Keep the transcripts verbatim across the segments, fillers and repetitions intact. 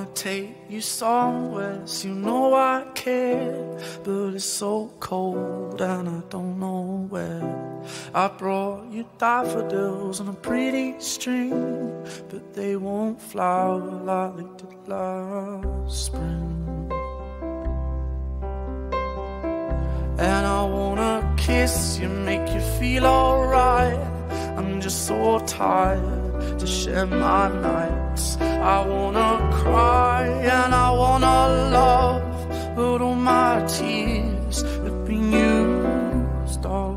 wanna take you somewhere, so you know I care, but it's so cold and I don't know where. I brought you daffodils on a pretty string, but they won't flower like they did last spring. And I wanna kiss you, make you feel alright. I'm just so tired to share my nights. I wanna cry and I wanna love, but all my tears have been used up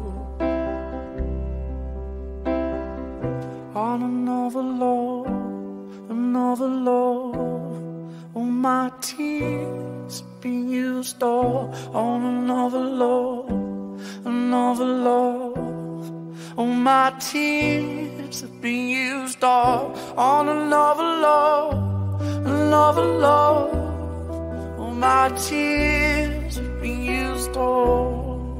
on another love, another love. All my tears have been used up on another love, another love. All my tears have been used up on another love, another love. All my tears have been used up.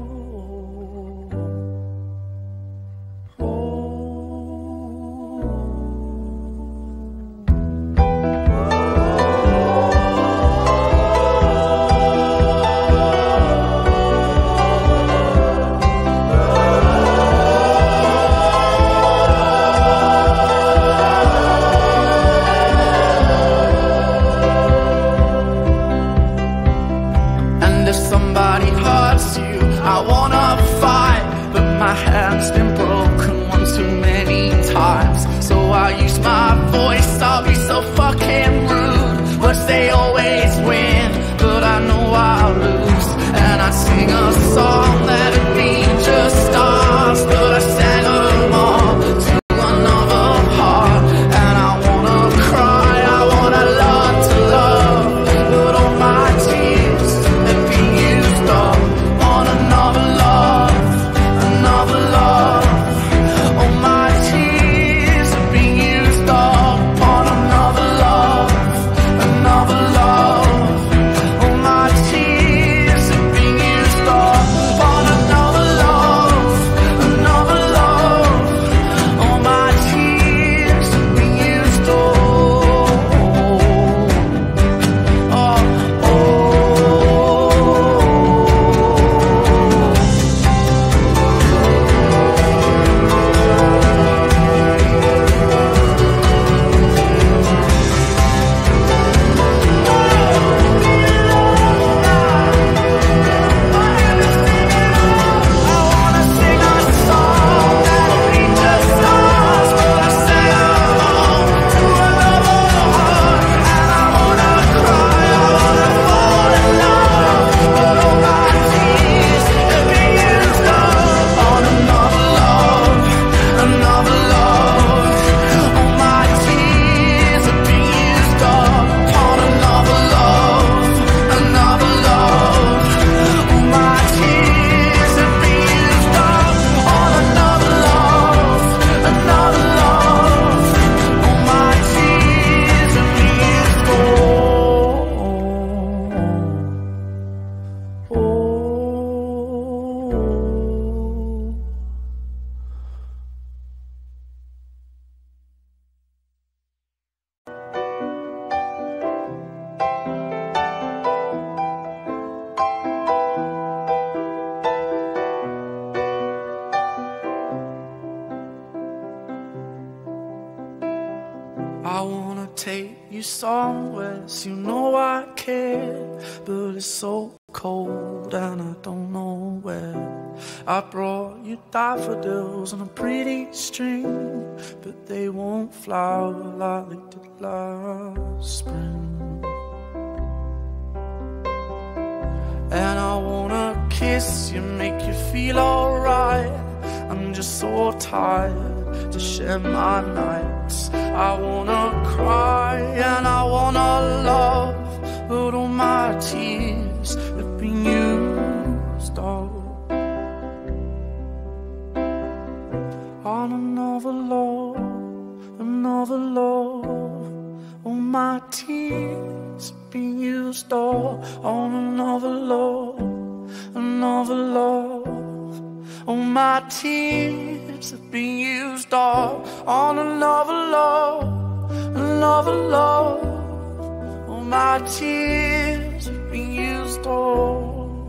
Hand's been broken one too many times, so I use my voice. I'll be so fucking rude. Words they always win, but I know I'll lose. And I sing a song that'd be just stars, but I sang them all to another heart. And I wanna cry, I wanna learn to love, but all my tears have been used up on another love, another love. All my tears have been used up on another love, another love. All my tears have been used up on another love, another love. All my tears have been used up. Oh, oh, oh. I wanna take you somewhere, so you know I care, but it's so cold and I don't know where. I brought you daffodils on a pretty string, but they won't flower like they did last spring. And I wanna kiss you, make you feel alright. I'm just so tired to share my nights. I wanna cry and I wanna love, but all my tears have been used up on another love, another love. All my tears have been used up on another love, another love. All my tears have been used up on another love, another love. All my tears have been used all.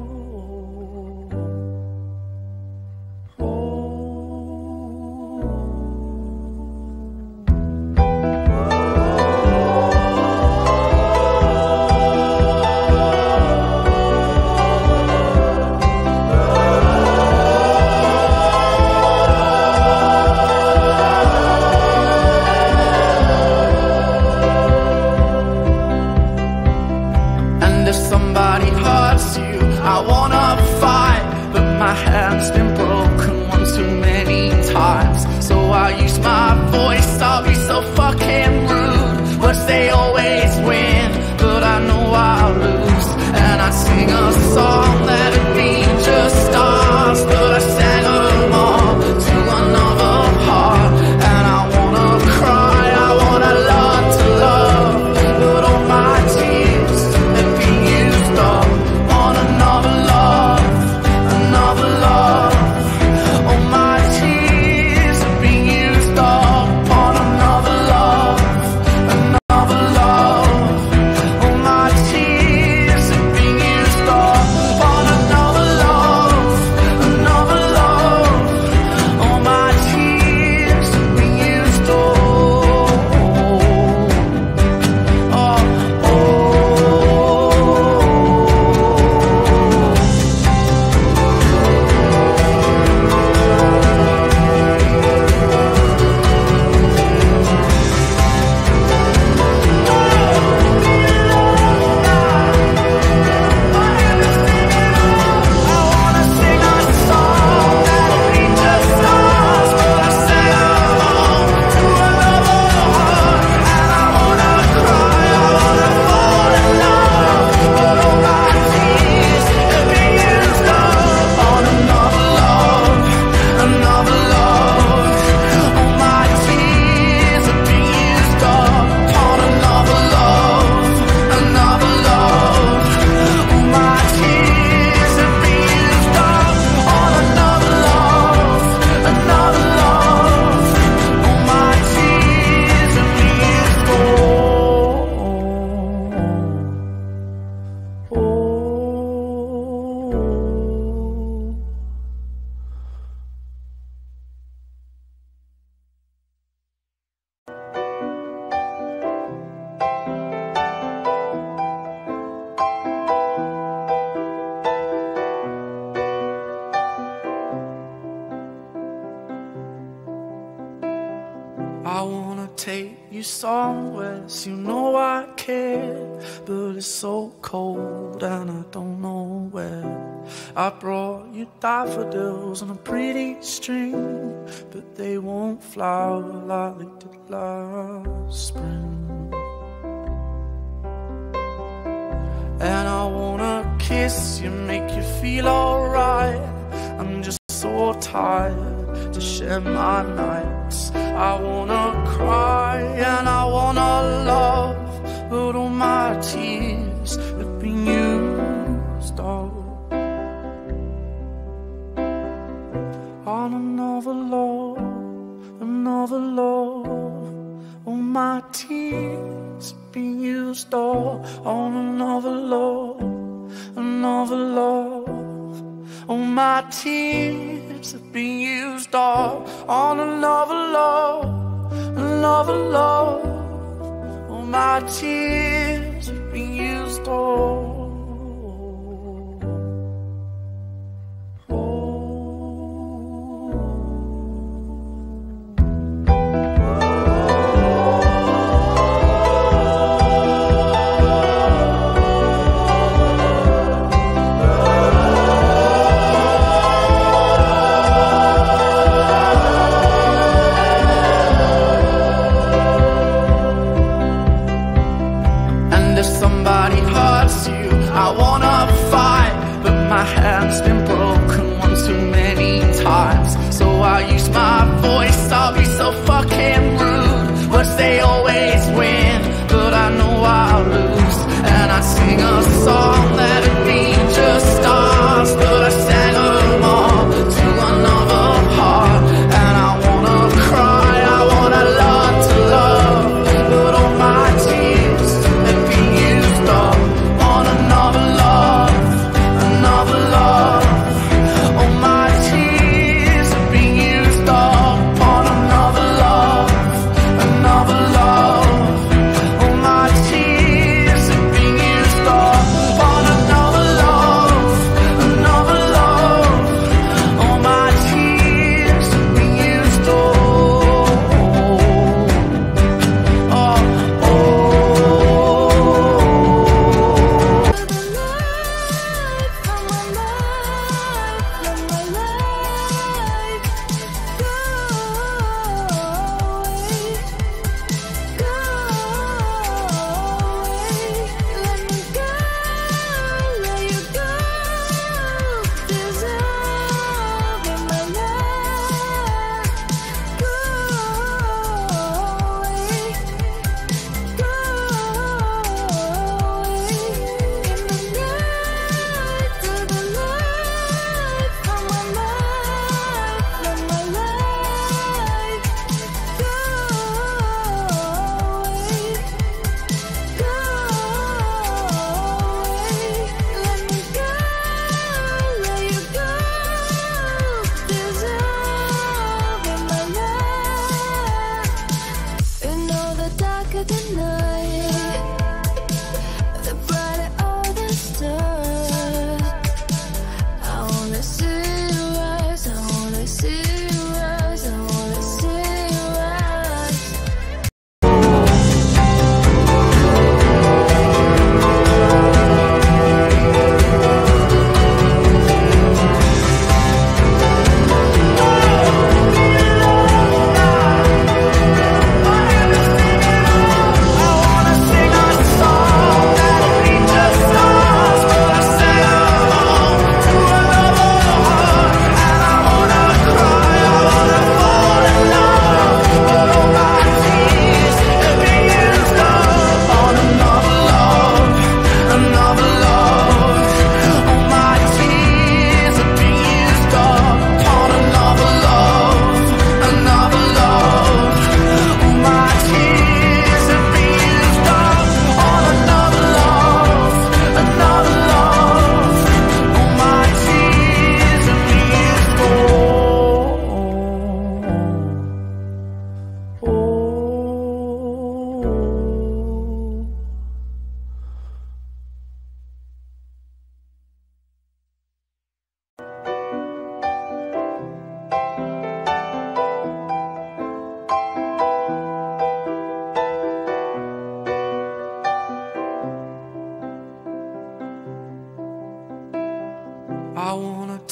I wanna fight, but my hand's been broken one too many times. So I use my voice, I'll be so fucking rude. Words they always win, but I know I'll lose. And I sing a song that'd be just stars, but I sang them all to another heart. And I wanna cry, I wanna learn to love, but all my tears have been used up on another love, another love. All my tears have been used up on another love, another love. All my tears have been used up on another love, another love. All my tears have been used up. Oh, oh, oh. I wanna take you somewhere, so you know I care. But it's so cold and I don't know where. I brought you daffodils on a pretty string, but they won't flower like they did last spring. And I wanna kiss you, make you feel alright. I'm just so tired to share my nights. I wanna cry and I wanna love, but all my tears have been used up on another love, another love. All my tears have been used up on another love, another love. All my tears have been used up on another love, another love. All my tears have been used up. I wanna fight, but my hand's been broken one too many times. So I use my voice, I'll be so fucking rude. Words they always win, but I know I'll lose. And I sing a song that'd be just stars, but I sang them all to another heart. And I wanna cry, I wanna learn to love, but all my tears have been used up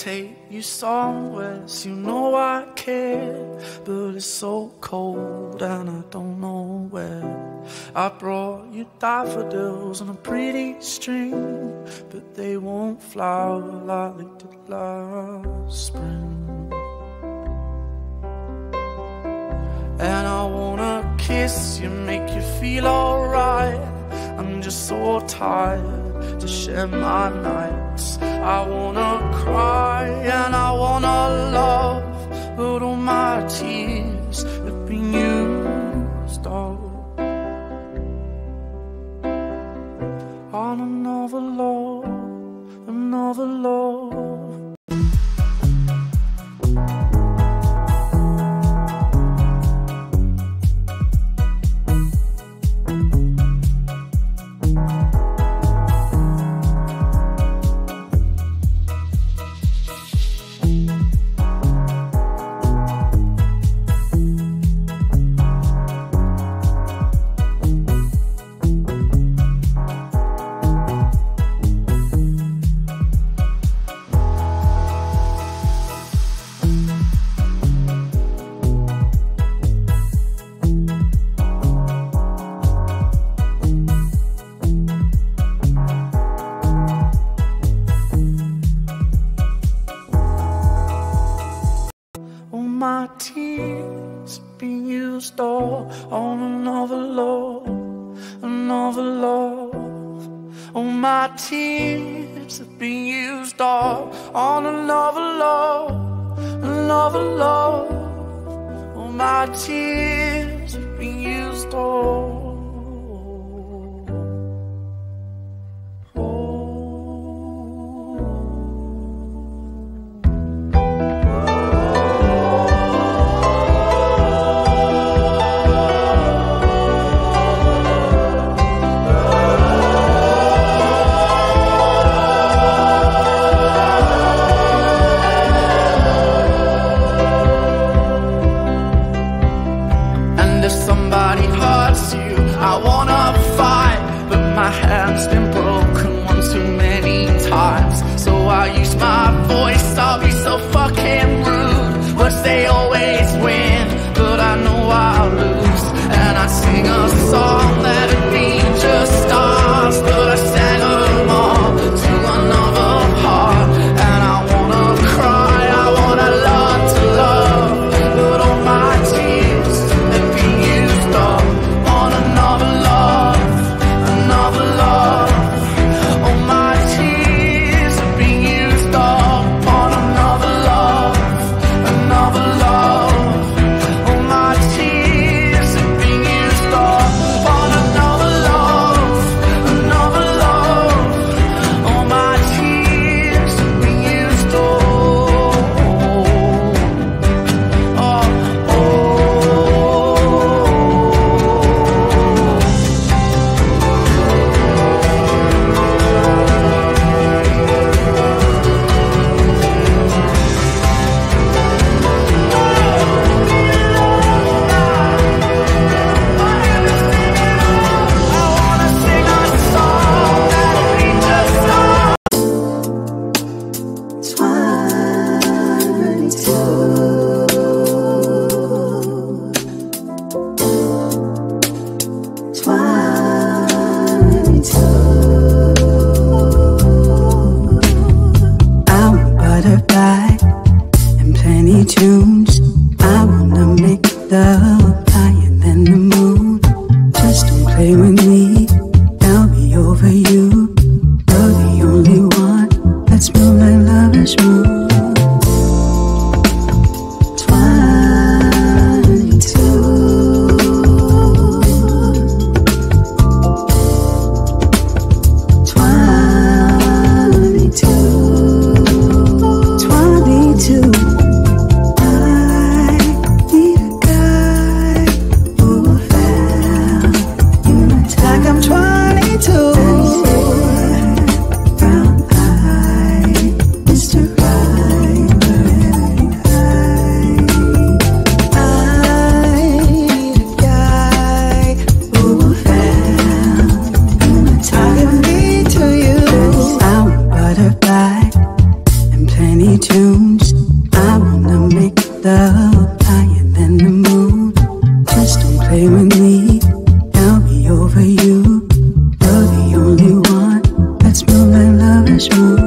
take you somewhere, so you know I care. But it's so cold and I don't know where. I brought you daffodils on a pretty string, but they won't flower like they did last spring. And I wanna kiss you, make you feel alright. I'm just so tired to share my nights. I wanna cry and I wanna love, but all my tears have been used up on another love, another love. My tears been used all on another love, another love. Oh, my tears have been used all on another love, another love. Oh, my tears have been used all. If somebody hurts you, I wanna fight, but my hand's been broken one too many times. So I use my voice, I'll be so fucking rude. Words they always win, but I know I'll lose. And I sing a song that'd be just stars, but I sang them all to another heart. And I wanna cry, I wanna learn to love, but all my tears have been used up on another love, another love. All my tears have been used up on another love, another love. All my tears have been used up on 什么？